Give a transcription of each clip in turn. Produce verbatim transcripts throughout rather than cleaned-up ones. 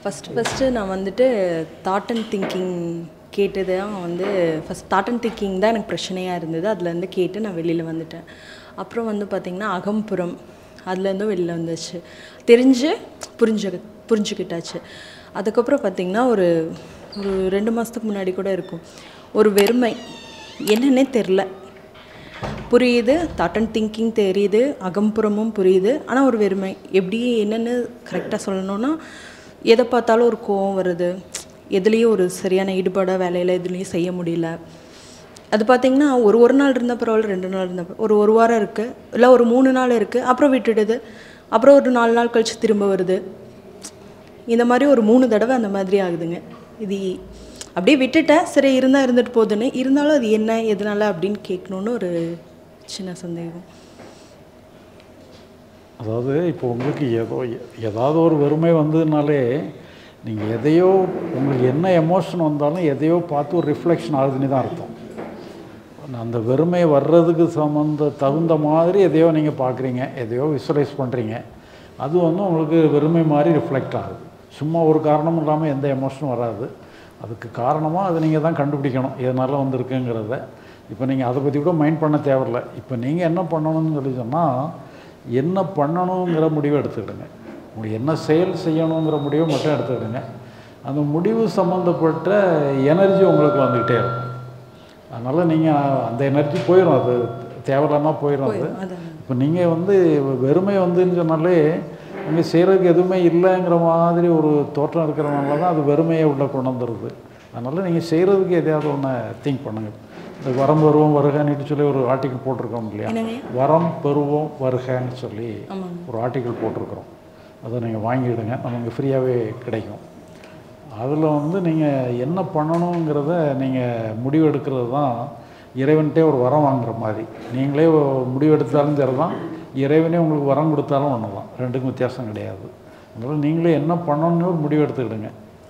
First first நான் வந்துட்டு thought and thinking கேட்டது தான் வந்து ஃபஸ்ட் தாட் அண்ட் திங்கிங் தான் எனக்கு பிரச்சனையாக இருந்தது. அதுலேருந்து கேட்டு நான் வெளியில் வந்துட்டேன். அப்புறம் வந்து பார்த்திங்கன்னா அகம்புறம் அதுலேருந்து வெளியில் வந்துச்சு, தெரிஞ்சு புரிஞ்சு புரிஞ்சுக்கிட்டாச்சு. அதுக்கப்புறம் பார்த்திங்கன்னா ஒரு ஒரு ரெண்டு மாதத்துக்கு முன்னாடி கூட இருக்கும், ஒரு வெறுமை என்னன்னே தெரில. புரியுது, தாட் அண்ட் திங்கிங் தெரியுது, அகம்புறமும் புரியுது, ஆனால் ஒரு வெறுமை எப்படி என்னென்னு கரெக்டாக சொல்லணுன்னா, எதை பார்த்தாலும் ஒரு கோவம் வருது, எதுலேயும் ஒரு சரியான ஈடுபாடாக வேலையில் எதுலேயும் செய்ய முடியல. அது பார்த்திங்கன்னா ஒரு ஒரு நாள் இருந்தால் பரவாயில்ல, ரெண்டு நாள் இருந்தால் ஒரு ஒரு வாரம் இருக்குது, இல்லை ஒரு மூணு நாள் இருக்குது, அப்புறம் விட்டுடுது, அப்புறம் ஒரு நாலு நாள் கழித்து திரும்ப வருது. இந்த மாதிரி ஒரு மூணு தடவை அந்த மாதிரி ஆகுதுங்க. இது அப்படியே விட்டுட்டேன், சரி இருந்தால் இருந்துட்டு போகுதுன்னு. இருந்தாலும் அது என்ன எதனால் அப்படின்னு கேட்கணுன்னு ஒரு சின்ன சந்தேகம். அதாவது இப்போ உங்களுக்கு ஏதோ ஏதாவது ஒரு வெறுமை வந்ததுனாலே நீங்கள் எதையோ உங்களுக்கு என்ன எமோஷன் வந்தாலும் எதையோ பார்த்து ஒரு ரிஃப்ளெக்ஷன் ஆகுதுன்னு தான் அர்த்தம். அந்த வெறுமை வர்றதுக்கு சம்மந்த தகுந்த மாதிரி எதையோ நீங்கள் பார்க்குறீங்க, எதையோ விசுவலைஸ் பண்ணுறீங்க, அது வந்து உங்களுக்கு வெறுமை மாதிரி ரிஃப்ளெக்ட் ஆகுது. சும்மா ஒரு காரணமும் இல்லாமல் எந்த எமோஷனும் வராது. அதுக்கு காரணமாக அதை நீங்கள் தான் கண்டுபிடிக்கணும் எதனால வந்திருக்குங்கிறத. இப்போ நீங்கள் அதை பற்றி கூட மைண்ட் பண்ண தேவையில்லை. இப்போ நீங்கள் என்ன பண்ணணும்னு சொல்லி சொன்னால், என்ன பண்ணணுங்கிற முடிவை எடுத்துக்கிடுங்க. உங்களுக்கு என்ன செயல் செய்யணுங்கிற முடிவை மட்டும் எடுத்துக்கிடுங்க. அந்த முடிவு சம்மந்தப்பட்ட எனர்ஜி உங்களுக்கு வந்துக்கிட்டே இருக்கும். அதனால் நீங்கள் அந்த எனர்ஜி போயிடும், அது தேவையில்லாமல் போயிடும். அது இப்போ நீங்கள் வந்து வெறுமை வந்துன்னு சொன்னாலே நீங்கள் செய்கிறதுக்கு எதுவுமே இல்லைங்கிற மாதிரி ஒரு தோற்றம் இருக்கிறதுனால தான் அது வெறுமையை உள்ளே கொண்டு வந்துடுது. அதனால் நீங்கள் செய்கிறதுக்கு எதையாவது ஒன்று திங்க் பண்ணுங்கள். இந்த வரம் பெறுவோம் வருகன்னு சொல்லி ஒரு ஆர்டிக்கல் போட்டிருக்கோம் இல்லையா, வரம் பெறுவோம் வருகன்னு சொல்லி ஒரு ஆர்டிக்கல் போட்டிருக்கிறோம். அதை நீங்கள் வாங்கிவிடுங்க, நமக்கு ஃப்ரீயாகவே கிடைக்கும். அதில் வந்து நீங்கள் என்ன பண்ணணுங்கிறத நீங்கள் முடிவு எடுக்கிறது தான் இறைவன்கிட்டே ஒரு வரம் வாங்குற மாதிரி. நீங்களே முடிவு எடுத்தாலும் சரி தான், இறைவனே உங்களுக்கு வரம் கொடுத்தாலும் ஒன்று தான், ரெண்டுக்கும் வித்தியாசம் கிடையாது. அதனால் நீங்களே என்ன பண்ணணுன்னு ஒரு முடிவு எடுத்துக்கிடுங்க.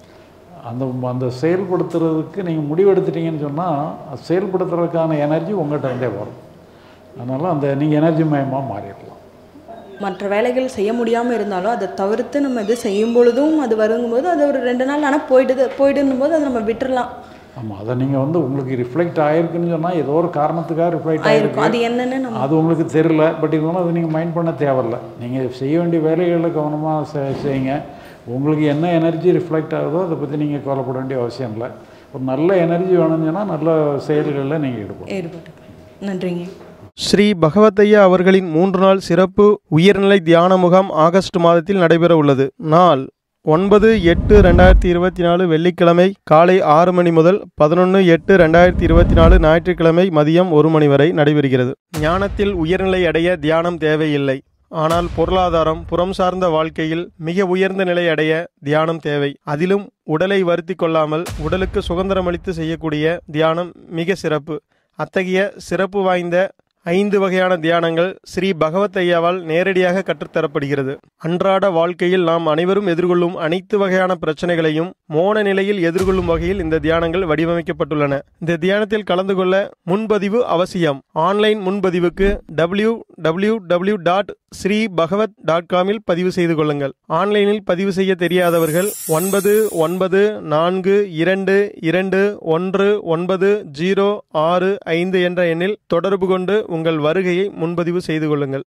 அந்த அந்த செயல்படுத்துறதுக்கு நீங்கள் முடிவு எடுத்துட்டீங்கன்னு சொன்னால், அது செயல்படுத்துறதுக்கான எனர்ஜி உங்கள்கிட்ட இருந்தே வரும். அதனால் அந்த நீங்கள் எனர்ஜி மயமாக மாறிடலாம். மற்ற வேலைகள் செய்ய முடியாமல் இருந்தாலும் அதை தவிர்த்து நம்ம இது செய்யும் பொழுதும் அது வருங்கும்போது அது ஒரு ரெண்டு நாள் ஆனால் போயிடுது போயிடுன்னும் போது அதை நம்ம விட்டுடலாம். ஆமாம், அதை நீங்கள் வந்து உங்களுக்கு ரிஃப்ளெக்ட் ஆகிருக்குன்னு சொன்னால் ஏதோ ஒரு காரணத்துக்காக ரிஃப்ளெக்ட் ஆகிருக்கும். அது என்னென்னு அது உங்களுக்கு தெரியல. பட் இருந்தாலும் அது நீங்கள் மைண்ட் பண்ண தேவையில்லை. நீங்கள் செய்ய வேண்டிய வேலைகளை கவனமாக செய்யுங்க. உங்களுக்கு என்ன எனர்ஜி ரிஃப்ளெக்ட் ஆகுதோ அதை பற்றி நீங்கள் கவலைப்பட வேண்டிய அவசியம் இல்லை. ஒரு நல்ல எனர்ஜி வேணும்னு சொன்னால் நல்ல செயல்களில் நீங்கள் ஈடுபடும் ஈடுபட்டு நன்றிங்க. ஸ்ரீ பகவத்தையா அவர்களின் மூன்று நாள் சிறப்பு உயர்நிலை தியான முகாம் ஆகஸ்ட் மாதத்தில் நடைபெற உள்ளது. நாள் ஒன்பது எட்டு ரெண்டாயிரத்தி இருபத்தி நாலு வெள்ளிக்கிழமை காலை ஆறு மணி முதல் பதினொன்று எட்டு ரெண்டாயிரத்தி இருபத்தி நாலு ஞாயிற்றுக்கிழமை மதியம் ஒரு மணி வரை நடைபெறுகிறது. ஞானத்தில் உயர்நிலை அடைய தியானம் தேவையில்லை, ஆனால் பொருளாதாரம் புறம் சார்ந்த வாழ்க்கையில் மிக உயர்ந்த நிலை அடைய தியானம் தேவை. அதிலும் உடலை வருத்தி கொள்ளாமல் உடலுக்கு சுதந்திரமளித்து செய்யக்கூடிய தியானம் மிக சிறப்பு. அத்தகைய சிறப்பு வாய்ந்த ஐந்து வகையான தியானங்கள் ஸ்ரீ பகவத் ஐயாவால் நேரடியாக கற்றுத்தரப்படுகிறது. அன்றாட வாழ்க்கையில் நாம் அனைவரும் எதிர்கொள்ளும் அனைத்து வகையான பிரச்சனைகளையும் மோன நிலையில் எதிர்கொள்ளும் வகையில் இந்த தியானங்கள் வடிவமைக்கப்பட்டுள்ளன. இந்த தியானத்தில் கலந்து கொள்ள முன்பதிவு அவசியம். ஆன்லைன் முன்பதிவுக்கு W W W dot Shri Bhagavat dot காமில் பதிவு செய்து கொள்ளுங்கள். ஆன்லைனில் பதிவு செய்ய தெரியாதவர்கள் ஒன்பது ஒன்பது நான்கு இரண்டு இரண்டு ஒன்று ஒன்பது ஜீரோ ஆறு ஐந்து என்ற எண்ணில் தொடர்பு கொண்டு உங்கள் வருகையை முன்பதிவு செய்து கொள்ளுங்கள்.